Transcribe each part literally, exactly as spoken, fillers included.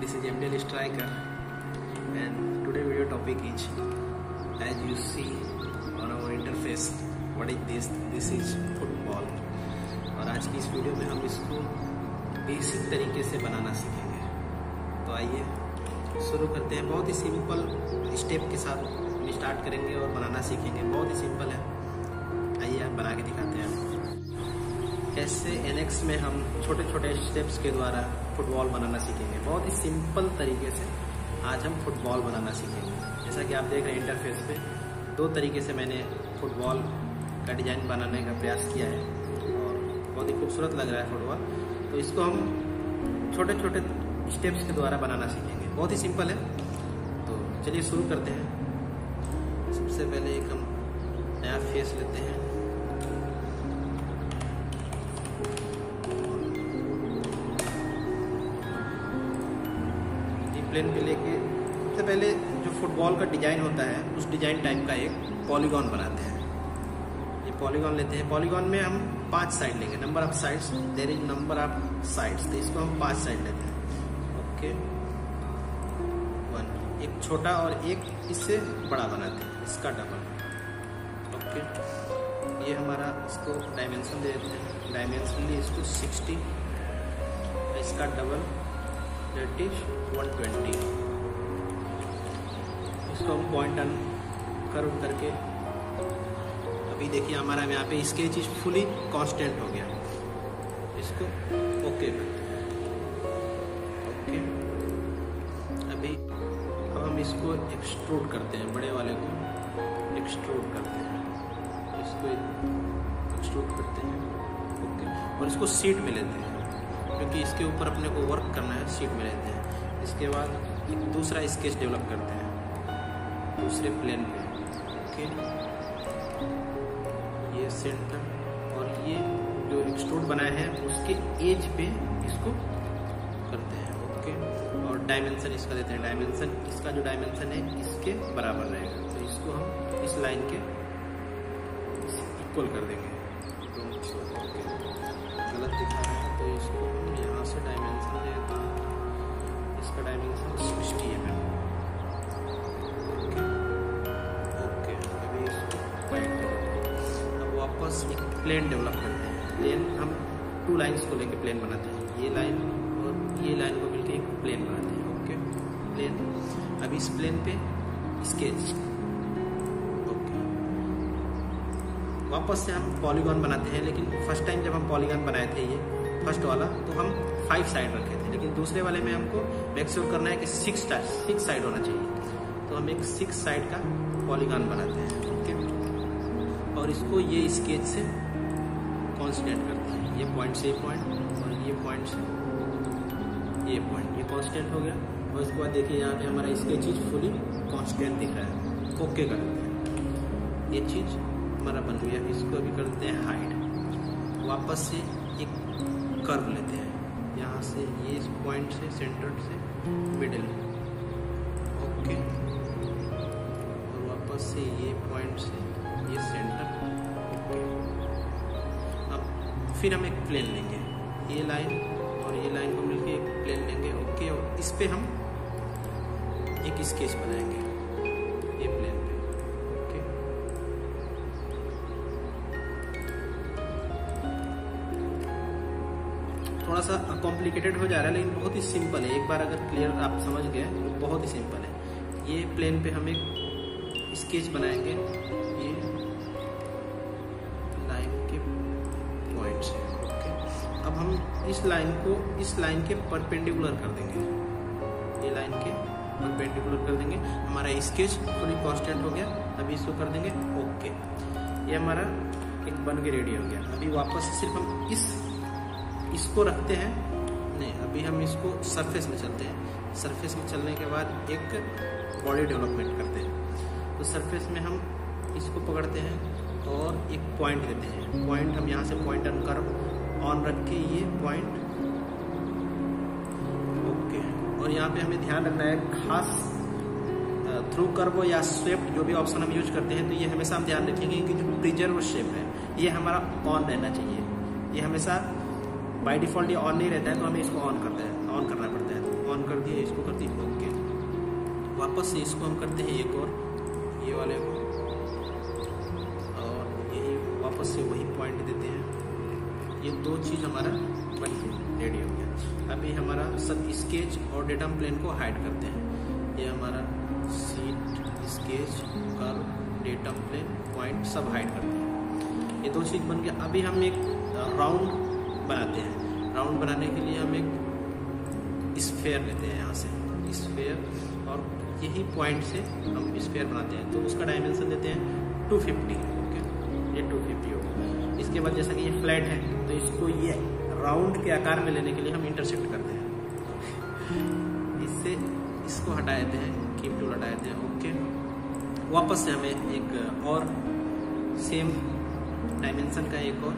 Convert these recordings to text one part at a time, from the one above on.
This is M D L Striker, and today video topic is, as you see on our interface, what is this? This is football. और आज की इस video में हम इसको basic तरीके से बनाना सीखेंगे। तो आइए शुरू करते हैं। बहुत ही सिंपल स्टेप के साथ हम स्टार्ट करेंगे और बनाना सीखेंगे। बहुत ही सिंपल है, आइए आप बना के दिखाते हैं। कैसे एनएक्स में हम छोटे छोटे स्टेप्स के द्वारा फुटबॉल बनाना सीखेंगे। बहुत ही सिंपल तरीके से आज हम फुटबॉल बनाना सीखेंगे। जैसा कि आप देख रहे हैं इंटरफेस पे, दो तरीके से मैंने फुटबॉल का डिज़ाइन बनाने का प्रयास किया है और बहुत ही खूबसूरत लग रहा है फुटबॉल। तो इसको हम छोटे छोटे स्टेप्स के द्वारा बनाना सीखेंगे। बहुत ही सिंपल है, तो चलिए शुरू करते हैं। सबसे पहले एक हम नया फेस लेते हैं। प्लेन पे लेके सबसे पहले जो फुटबॉल का डिजाइन होता है उस डिजाइन टाइप का एक पॉलीगॉन बनाते हैं। ये पॉलीगॉन लेते हैं। पॉलीगॉन में हम पांच साइड लेंगे। Number of sides, there is number of sides, तो इसको हम पांच साइड लेते हैं। ओके, वन, एक छोटा और एक इससे बड़ा बनाते हैं, इसका डबल। ओके, ये हमारा इसको डायमेंशन दे देते हैं। डायमेंशन लिए इसको सिक्सटी, इसका double that is one twenty. इसको हम पॉइंट ऑन कर्व करके, अभी देखिए हमारा यहाँ पे स्केच इज फुली कांस्टेंट हो गया। इसको ओके करते हैं। ओके, अभी अब हम इसको एक्सट्रूड करते हैं। बड़े वाले को एक्सट्रूड करते हैं, इसको एक्सट्रूड करते हैं। ओके, और इसको सीट में लेते हैं क्योंकि इसके ऊपर अपने को वर्क करना है। सीट में लेते हैं। इसके बाद एक दूसरा स्केच डेवलप करते हैं दूसरे प्लेन पे। ओके, ये सेंटर और ये जो एक्सट्रूड बनाए हैं उसके एज पे इसको करते हैं। ओके, और डायमेंशन इसका देते हैं। डायमेंशन इसका जो डायमेंशन है इसके बराबर रहेगा, तो इसको हम इस लाइन के इक्वल कर देंगे। ओके, गलत दिखा रहा है तो इसको हम यहाँ से डायमेंशन देते हैं। इसका dimension sixty M M. Okay okay, अभी इसको पॉइंट करते हैं। अब वापस एक प्लेन डेवलप करते हैं। प्लेन हम टू लाइंस को लेके प्लेन बनाते हैं। ये लाइन और ये लाइन को मिलके एक प्लेन बनाते हैं। Okay, plane. अब इस प्लेन पे स्केच। ओके, वापस से हम पॉलीगॉन बनाते हैं। लेकिन फर्स्ट टाइम जब हम पॉलीगॉन बनाए थे, ये फर्स्ट वाला, तो हम फाइव साइड रखे थे। लेकिन दूसरे वाले में हमको मेक श्योर करना है कि सिक्स सिक्स साइड होना चाहिए, तो हम एक सिक्स साइड का पॉलीगॉन बनाते हैं। ओके, और इसको ये स्केच से कांस्टेंट करते हैं। ये पॉइंट से ये पॉइंट और ये पॉइंट से ये पॉइंट, ये कांस्टेंट हो गया। और उसके बाद देखिए यहाँ पे हमारा स्केच चीज फुली कांस्टेंट दिख रहा है। ओके कर देते हैं। ये चीज हमारा बन गया। इसको अभी कर देते हैं हाइड। वापस से एक कर्व लेते हैं यहाँ से, ये इस पॉइंट से सेंटर से मिडिल। ओके, और वापस से ये पॉइंट से ये सेंटर। ओके, अब फिर हम एक प्लेन लेंगे। ये लाइन और ये लाइन को मिलके एक प्लेन लेंगे। ओके, और इस पे हम एक स्केच बनाएंगे ये प्लेन पे। ओके, थोड़ा सा कॉम्प्लिकेटेड हो जा रहा है लेकिन बहुत ही सिंपल है। एक बार अगर क्लियर आप समझ गए तो बहुत ही सिंपल है। ये प्लेन पे हम एक स्केच बनाएंगे ये लाइन के पॉइंट से। ओके, अब हम इस लाइन को इस लाइन के परपेंडिकुलर कर देंगे। ये लाइन के परपेंडिकुलर कर देंगे। हमारा स्केच फुली कांस्टेंट हो गया। अभी इसको कर देंगे ओके। ये हमारा एक बन के रेडी हो गया। अभी वापस सिर्फ हम इस इसको रखते हैं। नहीं, अभी हम इसको सरफेस में चलते हैं। सरफेस में चलने के बाद एक बॉडी डेवलपमेंट करते हैं। तो सरफेस में हम इसको पकड़ते हैं और एक पॉइंट देते हैं। पॉइंट हम यहाँ से पॉइंट ऑन कर्व ऑन रख के ये पॉइंट। ओके, और यहाँ पे हमें ध्यान रखना है खास थ्रू कर्व या स्वेप्ट जो भी ऑप्शन हम यूज करते हैं, तो ये हमेशा हम ध्यान रखेंगे कि जो प्रिजर्व शेप है ये हमारा ऑन रहना चाहिए। ये हमेशा बाय डिफॉल्ट ये ऑन नहीं रहता है, तो हमें इसको ऑन करते हैं ऑन करना पड़ता है। तो ऑन कर दिया, इसको कर दिया ओके। वापस से इसको हम करते हैं एक और, ये वाले को, और यही वापस से वही पॉइंट देते हैं। ये दो चीज़ हमारा बन के रेडी हो गया। अभी हमारा सब स्केच और डेटम प्लेन को हाइड करते हैं। ये हमारा seat, sketch, curve, datum plane, point सब हाइड करते हैं। ये दो चीज़ बन गया। अभी हम एक राउंड बनाते हैं। राउंड बनाने के लिए हम एक स्फेयर लेते हैं, यहाँ से स्फेयर, और यही पॉइंट से हम स्फेयर बनाते हैं। तो उसका डायमेंशन देते हैं टू फिफ्टी। ओके, ये टू फिफ्टी होगा। इसके बाद जैसा कि ये फ्लैट है तो इसको ये राउंड के आकार में लेने के लिए हम इंटरसेक्ट करते हैं। इससे इसको हटा देते हैं, कीप टूल हटा देते हैं। ओके, वापस से हमें एक और सेम डायमेंशन का एक और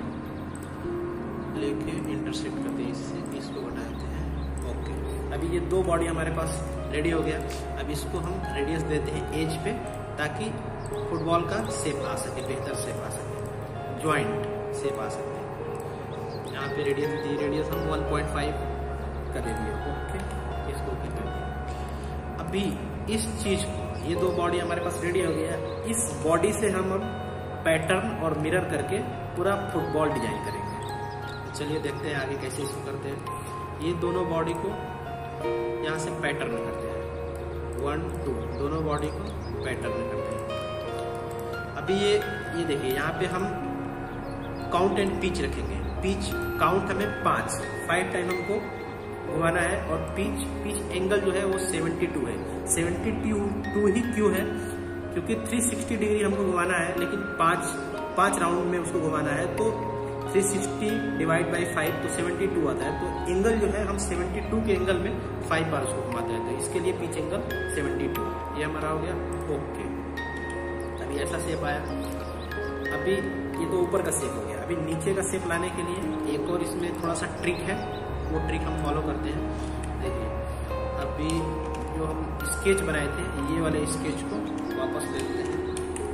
लेके इंटरसेक्ट करते हैं, इससे इसको हटा देते हैं। ओके, अभी ये दो बॉडी हमारे पास रेडी हो गया। अब इसको हम रेडियस देते हैं एज पे, ताकि फुटबॉल का शेप आ सके, बेहतर शेप आ सके, जॉइंट शेप आ सके। यहाँ पे रेडियस दी, रेडियस हम वन पॉइंट फाइव कर दिए। ओके, इसको ओके कर दिया। अभी इस चीज को, ये दो बॉडी हमारे पास रेडी हो गया। इस बॉडी से हम अब पैटर्न और मिरर करके पूरा फुटबॉल डिजाइन करेंगे। चलिए देखते हैं आगे कैसे इसको करते हैं। ये दोनों बॉडी को यहाँ से पैटर्न करते हैं, वन टू, दोनों बॉडी को पैटर्न करते हैं। अभी ये ये देखिए, यहाँ पे हम काउंट एंड पिच रखेंगे। पिच काउंट हमें पाँच फाइव टाइम हमको घुमाना है, और पिच पिच एंगल जो है वो सेवेंटी टू है। सेवेंटी टू ही क्यों है? क्योंकि थ्री सिक्सटी डिग्री हमको घुमाना है, लेकिन पाँच पाँच राउंड में उसको घुमाना है, तो three sixty divide by five तो सेवेंटी टू आता है। तो एंगल जो है हम सेवेंटी टू के एंगल में फाइव बार उसको घुमाते हैं, तो इसके लिए पिच एंगल सेवेंटी टू। ये हमारा हो गया ओके। अभी ऐसा शेप आया। अभी ये तो ऊपर का शेप हो गया। अभी नीचे का शेप लाने के लिए एक और इसमें थोड़ा सा ट्रिक है, वो ट्रिक हम फॉलो करते हैं। देखिए, अभी जो हम स्केच बनाए थे, ये वाले स्केच को वापस ले लेते हैं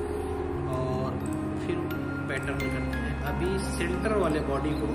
और फिर पैटर्न करते हैं। अभी सेंटर वाले बॉडी को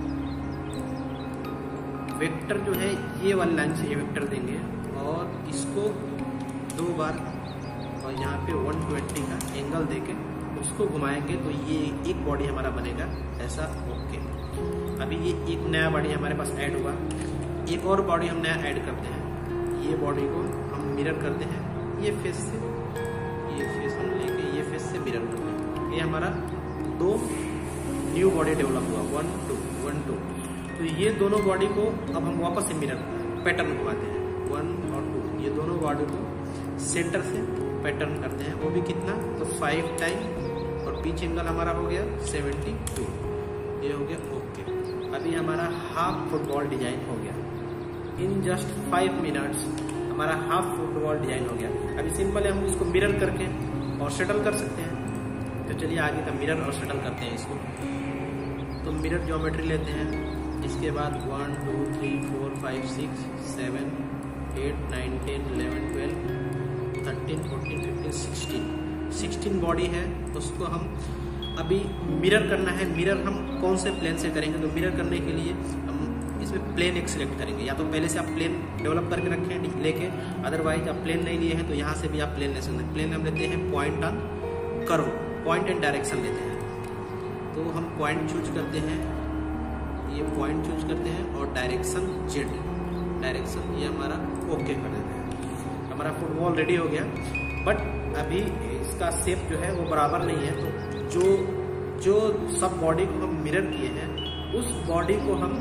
वेक्टर जो है ये वाली लाइन से ये वेक्टर देंगे, और इसको दो बार, और यहाँ पे वन ट्वेंटी का एंगल देके उसको घुमाएंगे, तो ये एक बॉडी हमारा बनेगा ऐसा। ओके, अभी ये एक नया बॉडी हमारे पास ऐड हुआ। एक और बॉडी हम नया ऐड करते हैं। ये बॉडी को हम मिरर करते हैं, ये फेस से, ये फेस हम लेके ये फेस से मिरर करते हैं। ये हमारा दो न्यू बॉडी डेवलप हुआ, वन टू वन टू। तो ये दोनों बॉडी को अब हम वापस से मिरर पैटर्न घुमाते हैं, वन और टू। ये दोनों बॉडी को सेंटर से पैटर्न करते हैं, वो भी कितना, तो फाइव टाइम, और पिच एंगल हमारा हो गया सेवेंटी टू। ये हो गया ओके। अभी हमारा हाफ फुटबॉल डिजाइन हो गया। इन जस्ट फाइव मिनट्स हमारा हाफ फुटबॉल डिजाइन हो गया। अभी सिंपल है, हम इसको मिरर करके और शटल कर सकते हैं। तो चलिए आगे का मिरर और शटल करते हैं इसको। तो मिरर ज्योमेट्री लेते हैं, इसके बाद one two three four five six seven eight nine ten eleven twelve thirteen fourteen fifteen sixteen sixteen body है। उसको हम अभी मिरर करना है। मिरर हम कौन से प्लेन से करेंगे? तो मिरर करने के लिए हम इसमें प्लेन एक सिलेक्ट करेंगे। या तो पहले से आप प्लेन डेवलप करके रखें लेके, अदरवाइज आप प्लेन नहीं लिए हैं तो यहाँ से भी आप प्लेन ले सकते हैं। प्लेन हम लेते हैं point on curve, point and direction लेते हैं। तो हम पॉइंट चूज करते हैं, ये पॉइंट चूज करते हैं, और डायरेक्शन जेड डायरेक्शन, ये हमारा ओके कर देते हैं। हमारा फुटबॉल रेडी हो गया। बट अभी इसका शेप जो है वो बराबर नहीं है, तो जो जो सब बॉडी को हम मिरर किए हैं, उस बॉडी को हम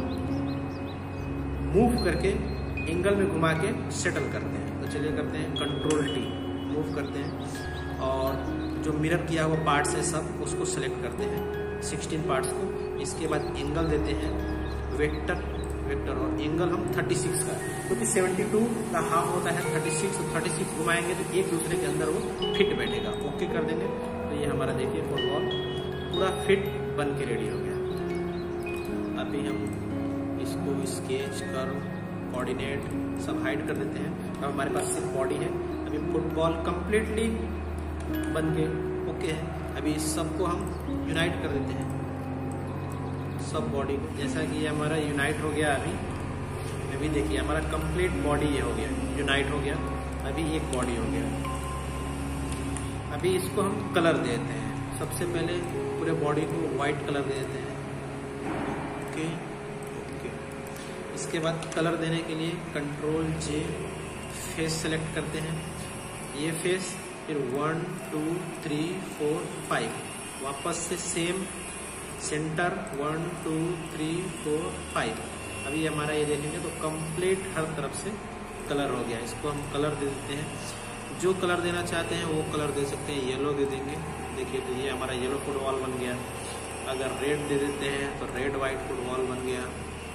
मूव करके एंगल में घुमा के सेटल करते हैं। तो चलिए करते हैं कंट्रोल टी, मूव करते हैं, और जो मिरर किया हुआ पार्ट्स है सब उसको सेलेक्ट करते हैं, सिक्सटीन पार्ट्स को। इसके बाद एंगल देते हैं वेक्टर वेक्टर और एंगल हम थर्टी सिक्स का, क्योंकि सेवेंटी टू का हाफ होता है थर्टी सिक्स, तो थर्टी सिक्स घुमाएंगे तो एक दूसरे के अंदर वो फिट बैठेगा। ओके कर देंगे। तो ये हमारा देखिए फुटबॉल पूरा फिट बन के रेडी हो गया। अभी हम इसको स्केच कर कोऑर्डिनेट सब हाइड कर देते हैं। अब हमारे पास सिर्फ बॉडी है। अभी फुटबॉल कंप्लीटली बन के ओके है। अभी इस सबको हम यूनाइट कर देते हैं, सब बॉडी को। जैसा कि ये हमारा यूनाइट हो गया। अभी मैं अभी देखिए हमारा कंप्लीट बॉडी ये हो गया, यूनाइट हो गया। अभी एक बॉडी हो गया। अभी इसको हम कलर देते हैं। सबसे पहले पूरे बॉडी को वाइट कलर दे देते हैं। Okay okay. इसके बाद कलर देने के लिए कंट्रोल जे, फेस सेलेक्ट करते हैं। ये फेस, फिर one two three four five, वापस से same centre, one two three four five. अभी हमारा ये देखेंगे तो कंप्लीट हर तरफ से कलर हो गया। इसको हम कलर दे देते हैं। जो कलर देना चाहते हैं वो कलर दे सकते हैं। येलो दे देंगे। देखिए तो ये हमारा येलो फुटबॉल बन गया। अगर रेड दे देते हैं तो रेड वाइट फुटबॉल बन गया।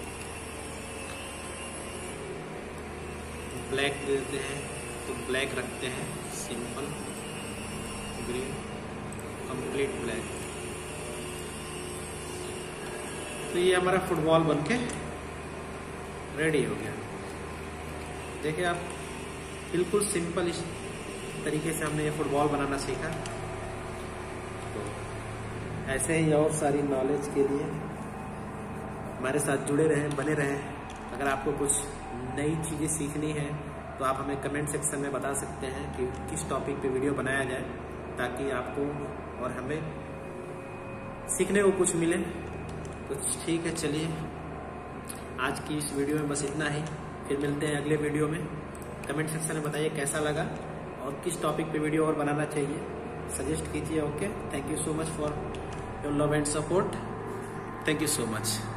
ब्लैक दे देते हैं तो ब्लैक रखते हैं, सिंपल ग्रीन, कंप्लीट ब्लैक। तो ये हमारा फुटबॉल बनके रेडी हो गया। देखिए आप, बिल्कुल सिंपल इस तरीके से हमने ये फुटबॉल बनाना सीखा। तो ऐसे ही और सारी नॉलेज के लिए हमारे साथ जुड़े रहें, बने रहें। अगर आपको कुछ नई चीज़ें सीखनी है तो आप हमें कमेंट सेक्शन में बता सकते हैं कि किस टॉपिक पे वीडियो बनाया जाए, ताकि आपको और हमें सीखने को कुछ मिले। तो ठीक है, चलिए आज की इस वीडियो में बस इतना ही। फिर मिलते हैं अगले वीडियो में। कमेंट सेक्शन में बताइए कैसा लगा और किस टॉपिक पे वीडियो और बनाना चाहिए, सजेस्ट कीजिए। Okay, thank you so much for your love and support. Thank you so much.